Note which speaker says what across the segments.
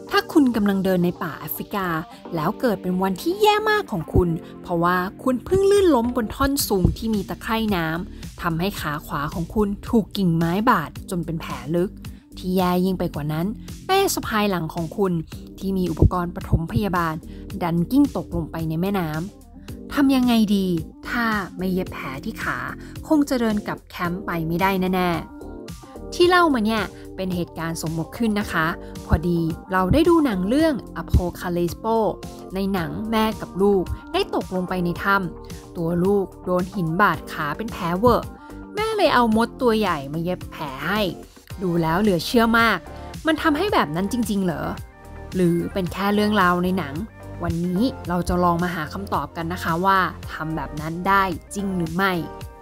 Speaker 1: ถ้าคุณกำลังเดินในป่าแอฟริกาแล้วเกิดเป็นวันที่แย่มากของคุณเพราะว่าคุณเพิ่งลื่นล้มบนท่อนสูงที่มีตะไคร่น้ำทำให้ขาขวาของคุณถูกกิ่งไม้บาดจนเป็นแผลลึกที่แย่ยิ่งไปกว่านั้นเป้สะพายหลังของคุณที่มีอุปกรณ์ปฐมพยาบาลดันกิ้งตกลงไปในแม่น้ำทำยังไงดีถ้าไม่เย็บแผลที่ขาคงจะเดินกลับแคมป์ไปไม่ได้แน่ๆที่เล่ามาเนี่ยเป็นเหตุการณ์สมมติขึ้นนะคะพอดีเราได้ดูหนังเรื่อง Apocalypse ในหนังแม่กับลูกได้ตกลงไปในถ้ำตัวลูกโดนหินบาดขาเป็นแผลเวอะแม่เลยเอามดตัวใหญ่มาเย็บแผลให้ดูแล้วเหลือเชื่อมากมันทำให้แบบนั้นจริงๆเหรอหรือเป็นแค่เรื่องราวในหนังวันนี้เราจะลองมาหาคำตอบกันนะคะว่าทำแบบนั้นได้จริงหรือไม่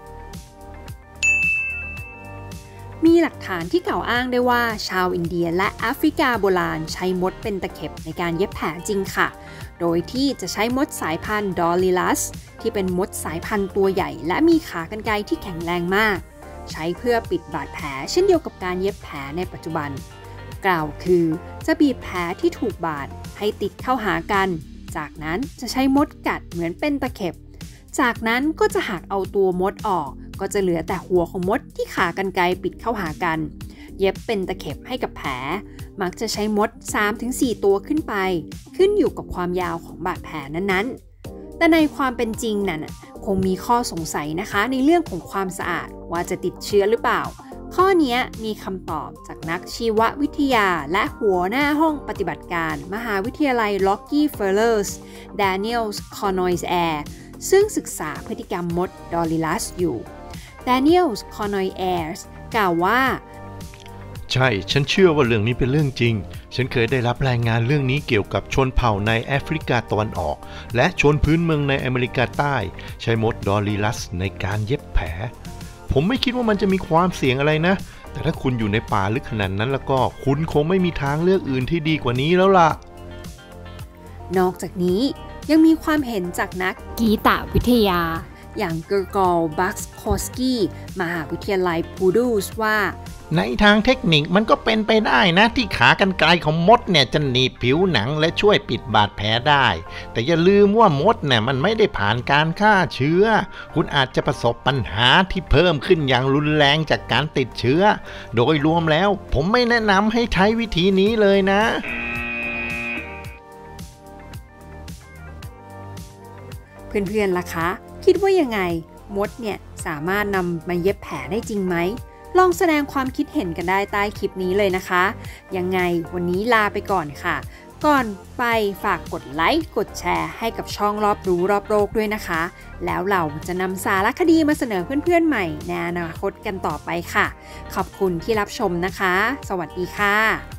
Speaker 1: มีหลักฐานที่กล่าวอ้างได้ว่าชาวอินเดียและแอฟริกาโบราณใช้มดเป็นตะเข็บในการเย็บแผลจริงค่ะโดยที่จะใช้มดสายพันธุ์ดอลลิลัสที่เป็นมดสายพันธุ์ตัวใหญ่และมีขากรรไกรที่แข็งแรงมากใช้เพื่อปิดบาดแผลเช่นเดียวกับการเย็บแผลในปัจจุบันกล่าวคือจะบีบแผลที่ถูกบาดให้ติดเข้าหากันจากนั้นจะใช้มดกัดเหมือนเป็นตะเข็บจากนั้นก็จะหักเอาตัวมดออกก็จะเหลือแต่หัวของมดที่ขากรรไกรปิดเข้าหากันเย็บเป็นตะเข็บให้กับแผลมักจะใช้มด 3-4 ตัวขึ้นไปขึ้นอยู่กับความยาวของบาดแผลนั้นๆแต่ในความเป็นจริงนั้นคงมีข้อสงสัยนะคะในเรื่องของความสะอาดว่าจะติดเชื้อหรือเปล่าข้อนี้มีคำตอบจากนักชีววิทยาและหัวหน้าห้องปฏิบัติการมหาวิทยาลัยล็อกกี้เฟลเลอร์สแดเนียลส์คอนอยส์แอร์ซึ่งศึกษาพฤติกรรมมดดอลลิลัสอยู่แดเนียลส์คอนอยแอร์กล่าวว่า
Speaker 2: ใช่ฉันเชื่อว่าเรื่องนี้เป็นเรื่องจริงฉันเคยได้รับรายงานเรื่องนี้เกี่ยวกับชนเผ่าในแอฟริกาตะวันออกและชนพื้นเมืองในอเมริกาใต้ใช้มดดอลลิลัสในการเย็บแผลผมไม่คิดว่ามันจะมีความเสี่ยงอะไรนะแต่ถ้าคุณอยู่ในป่าลึกขนาดนั้นแล้วก็คุณคงไม่มีทางเลือกอื่นที่ดีกว่านี้แล้วล่ะ
Speaker 1: นอกจากนี้ยังมีความเห็นจากนักกีตวิทยาอย่างเกอร์กอลบัคส์คอสกี้มหาวิทยาลัยพูดูสว่า
Speaker 2: ในทางเทคนิคมันก็เป็นไปได้นะที่ขากรรไกรของมดเนี่ยจะหนีบผิวหนังและช่วยปิดบาดแผลได้แต่อย่าลืมว่ามดเนี่ยมันไม่ได้ผ่านการฆ่าเชื้อคุณอาจจะประสบปัญหาที่เพิ่มขึ้นอย่างรุนแรงจากการติดเชื้อโดยรวมแล้วผมไม่แนะนำให้ใช้วิธีนี้เลยนะ
Speaker 1: เพื่อนๆล่ะคะคิดว่ายังไงมดเนี่ยสามารถนำมาเย็บแผลได้จริงไหมลองแสดงความคิดเห็นกันได้ใต้คลิปนี้เลยนะคะยังไงวันนี้ลาไปก่อนค่ะก่อนไปฝากกดไลค์กดแชร์ให้กับช่องรอบรู้รอบโลกด้วยนะคะแล้วเราจะนำสารคดีมาเสนอเพื่อนๆใหม่ในอนาคตกันต่อไปค่ะขอบคุณที่รับชมนะคะสวัสดีค่ะ